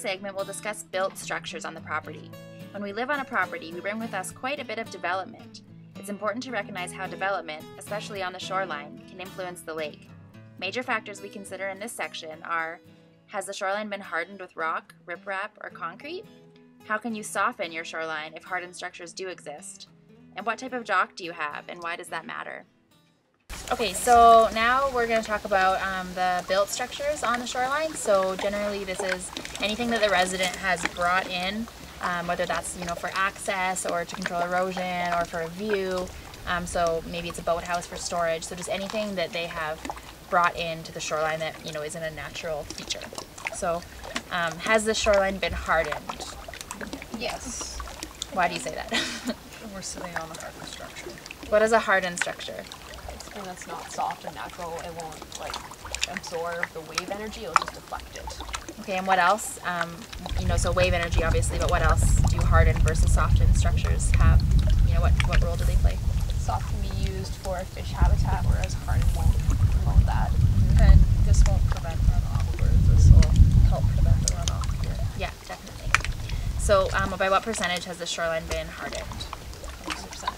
segment, we'll discuss built structures on the property. When we live on a property, we bring with us quite a bit of development. It's important to recognize how development, especially on the shoreline, can influence the lake. Major factors we consider in this section are: has the shoreline been hardened with rock, riprap, or concrete? How can you soften your shoreline if hardened structures do exist? And what type of dock do you have, and why does that matter? Okay, so now we're going to talk about the built structures on the shoreline. So generally this is anything that the resident has brought in, whether that's for access or to control erosion or for a view. So maybe it's a boathouse for storage. So just anything that they have brought into the shoreline that isn't a natural feature. So has the shoreline been hardened? Yes. Why do you say that? We're sitting on a hardened structure. What is a hardened structure? Something that's not soft and natural. It won't absorb the wave energy. It'll just deflect it. Okay, and what else? So wave energy, obviously, but what else do hardened versus softened structures have? What role do they play? Soft can be used for fish habitat, whereas hardened won't promote that. And this won't prevent runoff, whereas this will help prevent the runoff here. Yeah, definitely. So by what percentage has the shoreline been hardened? 50%.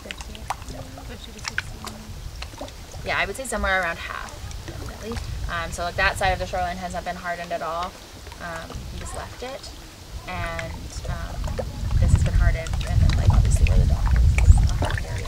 Yeah, I would say somewhere around half, definitely. So that side of the shoreline has not been hardened at all. You just left it, and this has been hardened, and then obviously where the dock is a hardened area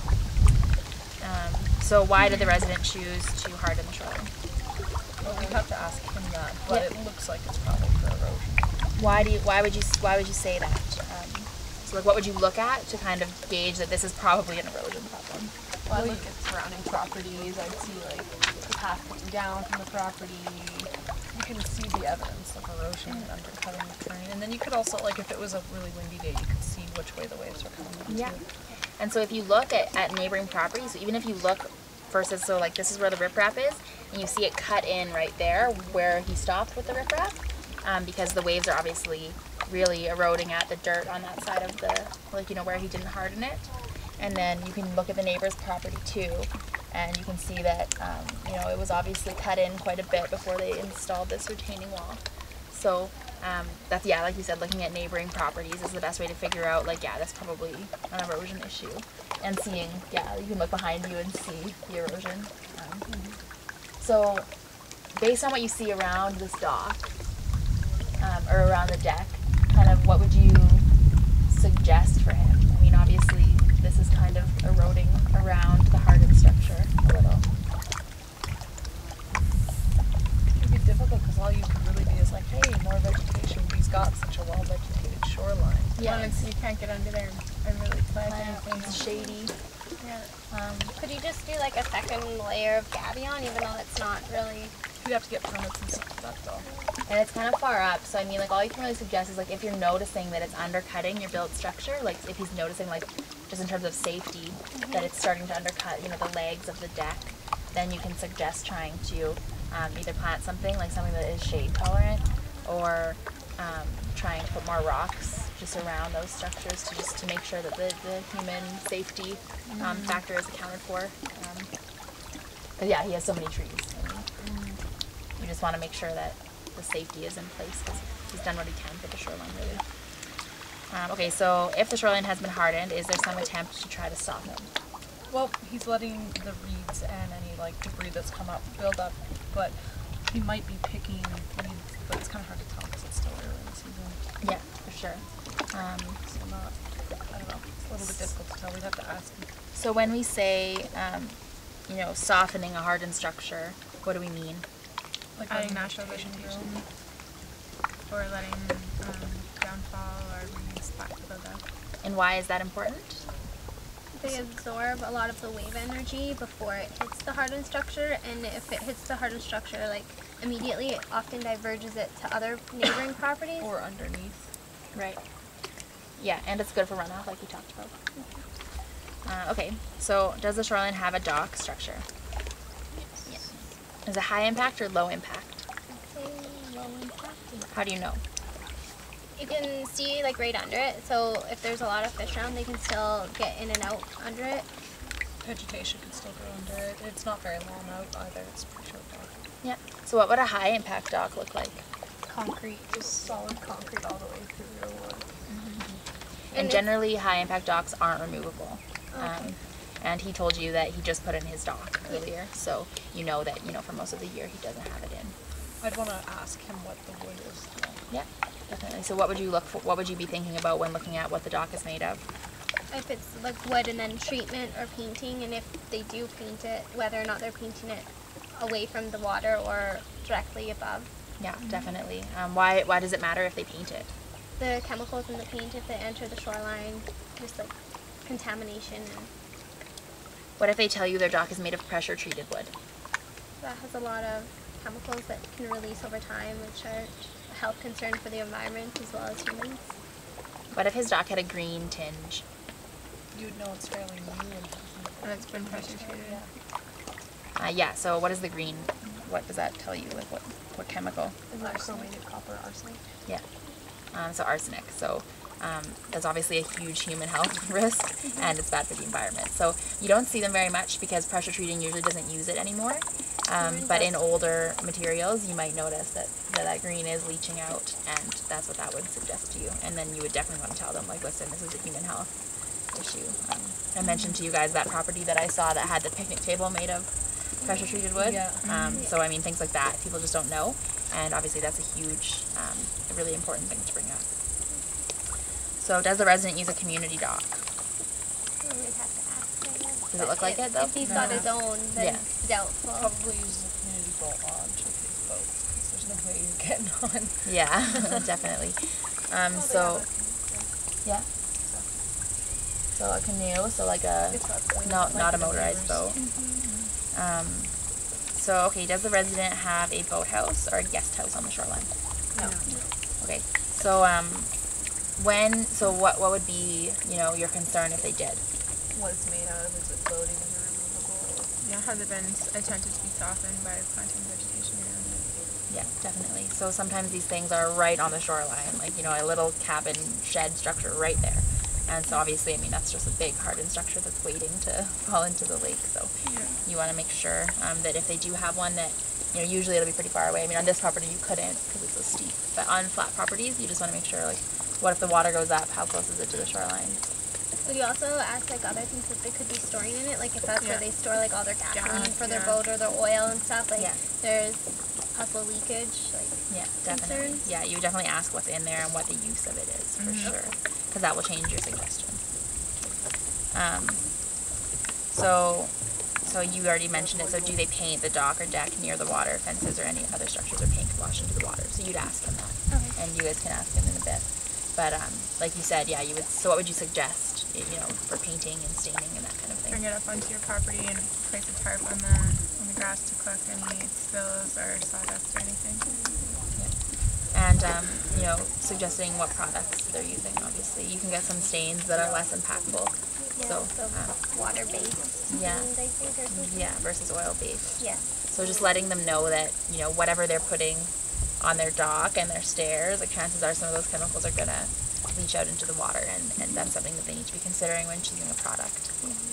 also. So why did the resident choose to harden the shoreline? Well, we have to ask him that, but it looks like it's probably for erosion. Why would you say that? So what would you look at to kind of gauge that this is probably an erosion problem? Well, I'd look at surrounding properties. I'd see the path coming down from the property. You can see the evidence of erosion and undercutting the terrain, and then you could also, if it was a really windy day, you could see which way the waves are coming in. Yeah. And so if you look at neighboring properties, so even if you look versus, this is where the riprap is, and you see it cut in right there where he stopped with the riprap, because the waves are obviously really eroding at the dirt on that side of the, where he didn't harden it. And then you can look at the neighbor's property too, and you can see that, it was obviously cut in quite a bit before they installed this retaining wall. So that's, like you said, looking at neighboring properties is the best way to figure out, that's probably an erosion issue. And seeing, you can look behind you and see the erosion. So based on what you see around this dock, or around the deck, kind of what would you suggest for him? I mean, obviously, this is kind of eroding around the hardened structure a little. It would be difficult because all you could really be is hey, more vegetation. He's got such a well-vegetated shoreline. Yeah, You can't get under there and really plant anything. It's shady. Yeah. Could you just do a second layer of gabion, even though it's not really? You'd have to get permits and stuff for that though. And it's kind of far up, so I mean, all you can really suggest is if you're noticing that it's undercutting your built structure, if he's noticing just in terms of safety, that it's starting to undercut, the legs of the deck, then you can suggest trying to either plant something that is shade tolerant, or trying to put more rocks just around those structures to make sure that the human safety factor is accounted for. But yeah, he has so many trees. You just want to make sure that the safety is in place because he's done what he can for the shoreline, really. Okay, so if the shoreline has been hardened, is there some attempt to try to soften it? Well, he's letting the reeds and any debris that's come up build up, but he might be picking weeds, but it's kind of hard to tell because it's still early in the season. Yeah, for sure. So I don't know, it's a little bit difficult to tell. We'd have to ask him. So when we say, softening a hardened structure, what do we mean? Adding natural vegetation, or letting downfall or reeds back to the deck. And why is that important? They absorb a lot of the wave energy before it hits the hardened structure, and if it hits the hardened structure immediately, it often diverges it to other neighboring properties. Or underneath. Right. Yeah, and it's good for runoff, like we talked about. Okay, so does the shoreline have a dock structure? Yes. Is it high impact or low impact? Low impact. How do you know? You can see right under it, so if there's a lot of fish around, they can still get in and out under it. Vegetation can still grow under it. It's not very long out either. It's pretty short dock. Yeah. So what would a high impact dock look like? concrete, just solid concrete all the way through your wood. And if- generally, high impact docks aren't removable. Okay. And he told you that he just put in his dock earlier, so you know that for most of the year he doesn't have it in. I'd want to ask him what the wood is. Yeah, definitely. So what would you look for? What would you be thinking about when looking at what the dock is made of? If it's like wood and then treatment or painting, and if they do paint it, whether or not they're painting it away from the water or directly above. Yeah, definitely. Why does it matter if they paint it? The chemicals in the paint, if they enter the shoreline, just like contamination, and What if they tell you their dock is made of pressure treated wood? that has a lot of chemicals that can release over time, which are a health concern for the environment as well as humans. What if his dock had a green tinge? You'd know it's fairly new And it's been pressure treated. Yeah. So what is the green? What does that tell you? Like what chemical? Isn't that chromated copper arsenic? Yeah. So arsenic. So that's obviously a huge human health risk, and it's bad for the environment. So you don't see them very much because pressure treating usually doesn't use it anymore. But in older materials, you might notice that green is leaching out, and that's what that would suggest to you. And then you would definitely want to tell them, like, listen, this is a human health issue. I mentioned to you guys that property that I saw that had the picnic table made of pressure treated wood. Yeah. So I mean, things like that, people just don't know, and obviously that's a huge, a really important thing to bring up. So does the resident use a community dock? We'd have to ask, I guess. Does it look like it, though? If he's got his own, then Yeah. doubtful. Probably use the community boat launch with his boat, because there's no way you're getting on. Yeah, definitely. So yeah. So a canoe, so like a not a motorized boat. So okay, does the resident have a boathouse or a guest house on the shoreline? No. Okay, so what would be your concern if they did? What it's made of, is it floating, is it removable? Yeah, has it been attempted to be softened by planting vegetation around it? Yeah, definitely. So sometimes these things are right on the shoreline, like a little cabin shed structure right there. And so obviously, I mean, that's just a big hardened structure that's waiting to fall into the lake. So you want to make sure that if they do have one that, usually it'll be pretty far away. I mean, on this property you couldn't because it's so steep. But on flat properties, you just want to make sure, like, what if the water goes up? How close is it to the shoreline? Would you also ask like other things that they could be storing in it? Like if that's where Yeah. they store like all their gasoline Gas, for their yeah. boat or their oil and stuff. Like Yeah. there's possible leakage. Like Yeah, definitely. Concerns? Yeah, you would definitely ask what's in there and what the use of it is for sure, because that will change your suggestion. So you already mentioned it. So do they paint the dock or deck near the water, fences, or any other structures, or paint wash into the water? So you'd ask him that, Okay. and you guys can ask him in a bit. But like you said, yeah, you would. So what would you suggest? For painting and staining and that kind of thing. Bring it up onto your property and place a tarp on the grass to collect any spills or sawdust or anything. And suggesting what products they're using. Obviously, you can get some stains that are less impactful. yeah, So water-based. yeah. stains, I think, or something. Yeah, versus oil-based. Yeah. So just letting them know that, whatever they're putting on their dock and their stairs, like chances are some of those chemicals are gonna leach out into the water, and that's something that they need to be considering when choosing a product.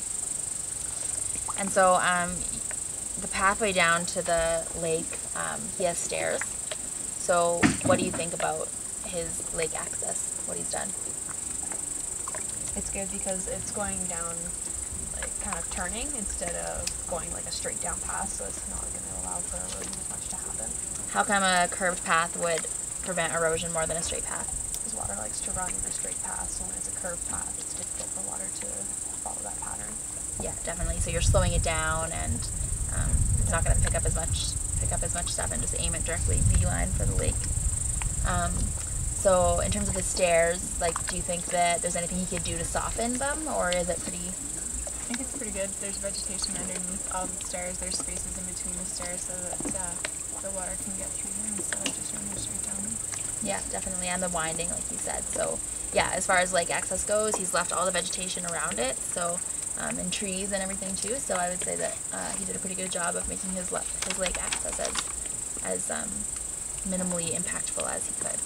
And so the pathway down to the lake, he has stairs. So what do you think about his lake access, what he's done? It's good because it's going down, like kind of turning instead of going like a straight down path, so it's not going to allow for erosion as much to happen. How come a curved path would prevent erosion more than a straight path? Because water likes to run in a straight path, so when it's a curved path, it's difficult for water to follow that pattern. Yeah, definitely. So you're slowing it down, and it's not going to pick up as much stuff and just aim it directly beeline for the lake. So in terms of the stairs, like, do you think that there's anything he could do to soften them, or is it pretty? I think it's pretty good. There's vegetation underneath all the stairs. There's spaces in between the stairs so that the water can get through them instead of just running straight down them. Yeah, definitely, and the winding, like you said. So yeah, as far as lake access goes, he's left all the vegetation around it, so and trees and everything too. So I would say that he did a pretty good job of making his lake access as minimally impactful as he could.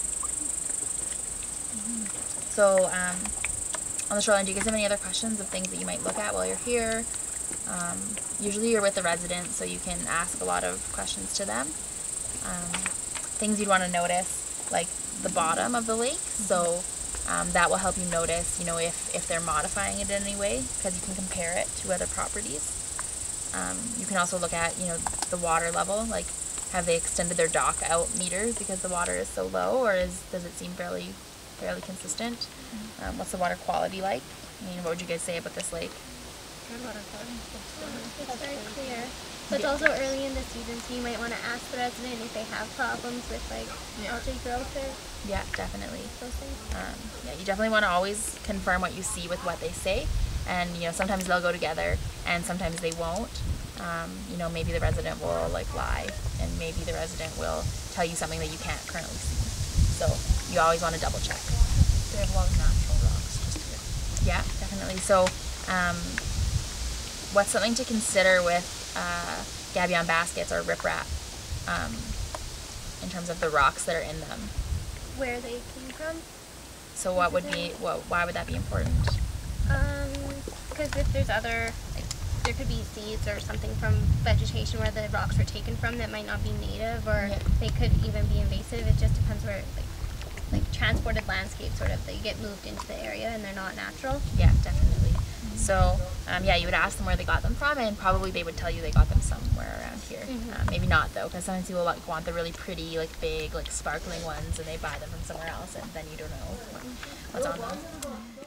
So on the shoreline, do you guys have any other questions of things that you might look at while you're here? Usually you're with the residents, so you can ask a lot of questions to them. Things you'd want to notice like the bottom of the lake. So that will help you notice, you know, if they're modifying it in any way, because you can compare it to other properties. You can also look at, you know, the water level, like have they extended their dock out meters because the water is so low, or does it seem fairly consistent? What's the water quality like? I mean, what would you guys say about this lake? It's very clear. But it's also early in the season, so you might want to ask the resident if they have problems with like algae growth or Yeah, definitely. those things. Yeah, you definitely want to always confirm what you see with what they say, and you know, sometimes they'll go together and sometimes they won't. You know, maybe the resident will like lie, and maybe the resident will tell you something that you can't currently see. So you always want to double check. They have a lot of natural rocks just here. Yeah, definitely. So what's something to consider with gabion baskets or riprap in terms of the rocks that are in them? Where they came from. So what would be, why would that be important? Because if there's other, like, there could be seeds or something from vegetation where the rocks were taken from that might not be native, or they could even be invasive. It just depends where, like transported landscapes, sort of, they get moved into the area and they're not natural. Yeah, definitely. So, yeah, you would ask them where they got them from, and probably they would tell you they got them somewhere around here. Maybe not, though, because sometimes people like want the really pretty, like big, like sparkling ones, and they buy them from somewhere else, and then you don't know what's on them.